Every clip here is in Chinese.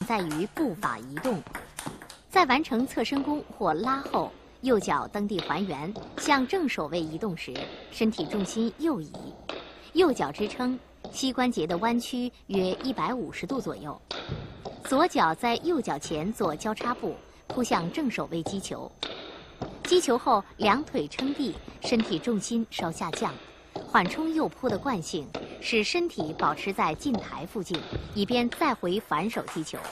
在于步法移动。在完成侧身弓或拉后，右脚蹬地还原，向正手位移动时，身体重心右移，右脚支撑，膝关节的弯曲约150度左右。左脚在右脚前做交叉步，扑向正手位击球。击球后，两腿撑地，身体重心稍下降，缓冲右扑的惯性，使身体保持在近台附近，以便再回反手击球。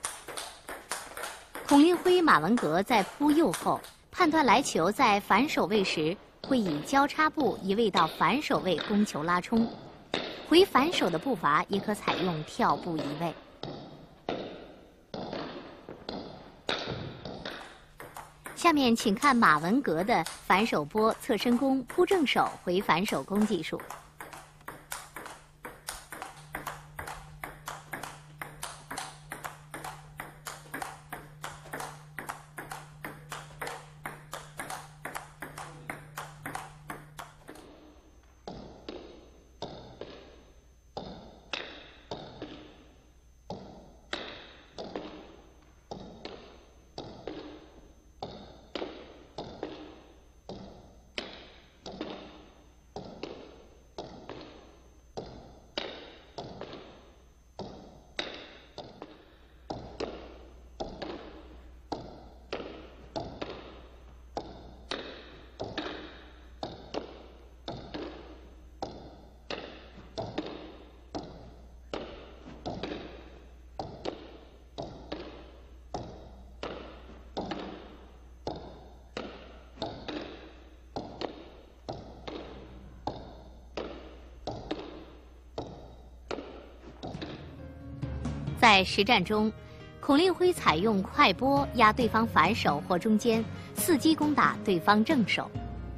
孔令辉、马文革在扑右后，判断来球在反手位时，会以交叉步移位到反手位攻球拉冲。回反手的步伐也可采用跳步移位。下面请看马文革的反手拨侧身弓扑正手回反手弓技术。在实战中，孔令辉采用快拨压对方反手或中间，伺机攻打对方正手。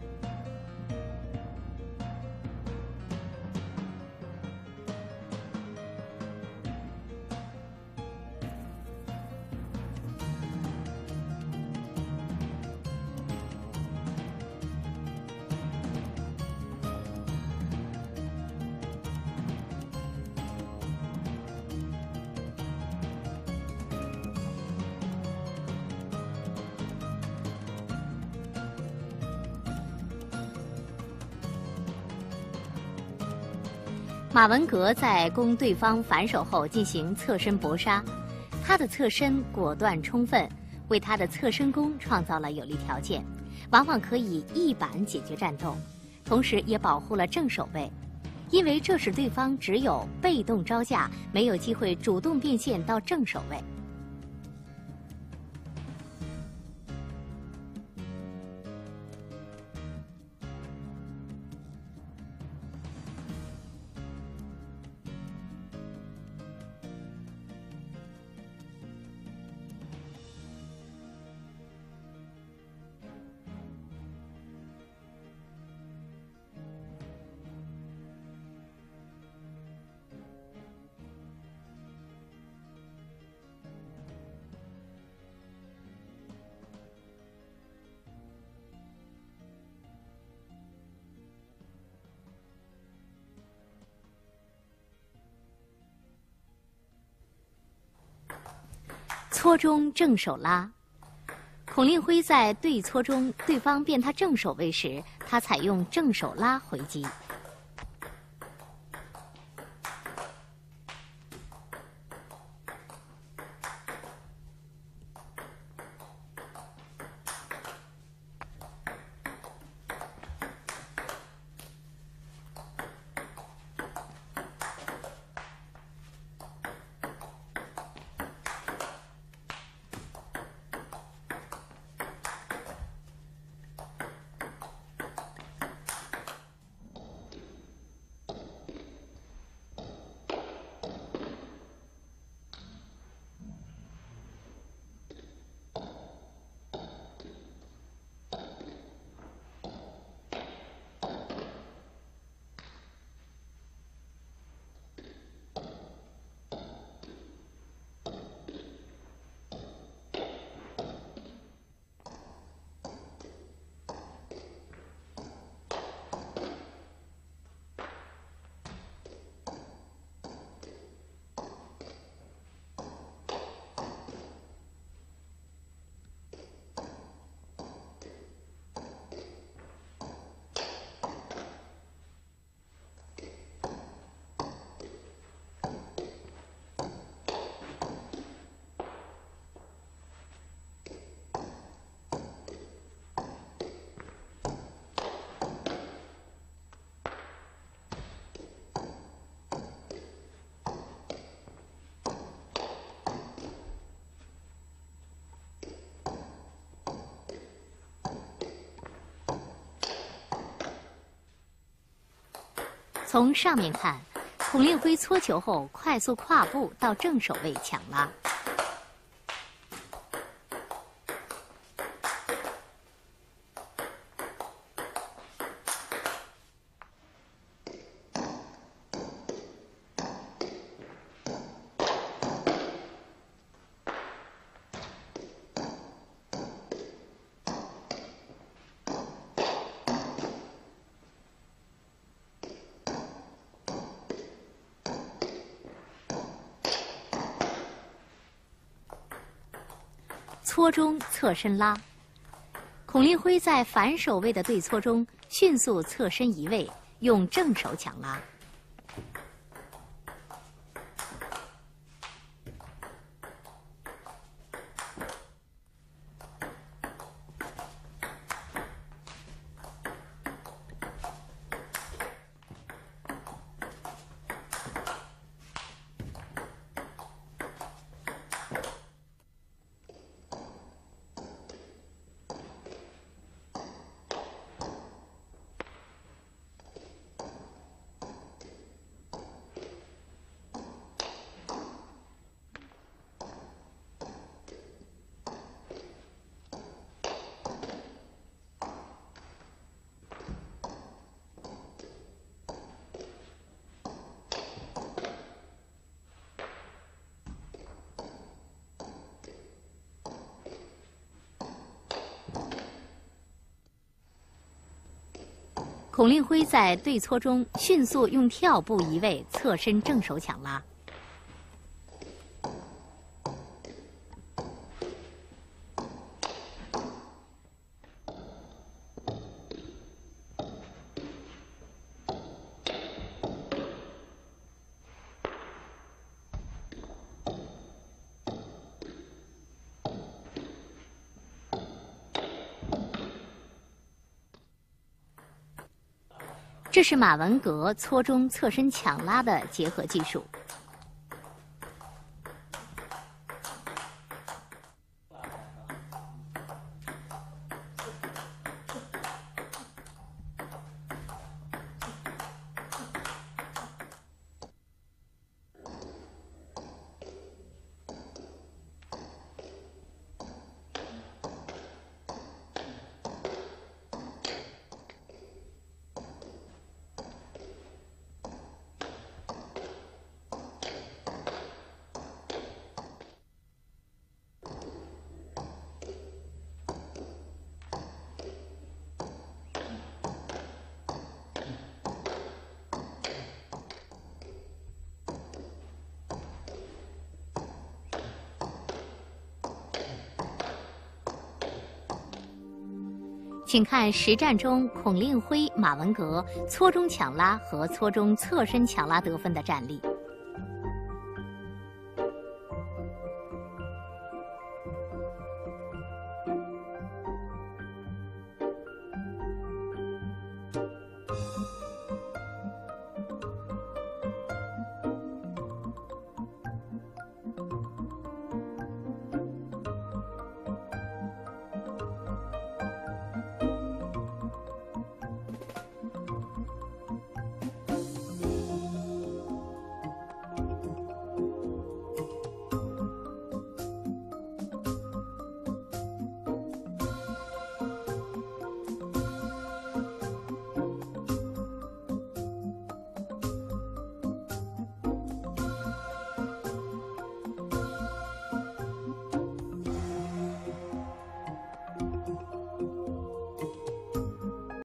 马文革在攻对方反手后进行侧身搏杀，他的侧身果断充分，为他的侧身弓创造了有利条件，往往可以一板解决战斗，同时也保护了正手位，因为这时对方只有被动招架，没有机会主动变现到正手位。搓中正手拉，孔令辉在对搓中，对方变他正手位时，他采用正手拉回击。 从上面看，孔令辉搓球后快速跨步到正手位抢拉。搓中侧身拉，孔令辉在反手位的对搓中迅速侧身移位，用正手抢拉。孔令辉在对搓中迅速用跳步移位，侧身正手抢拉。这是马文革搓中侧身抢拉的结合技术。请看实战中孔令辉、马文革搓中抢拉和搓中侧身抢拉得分的战例。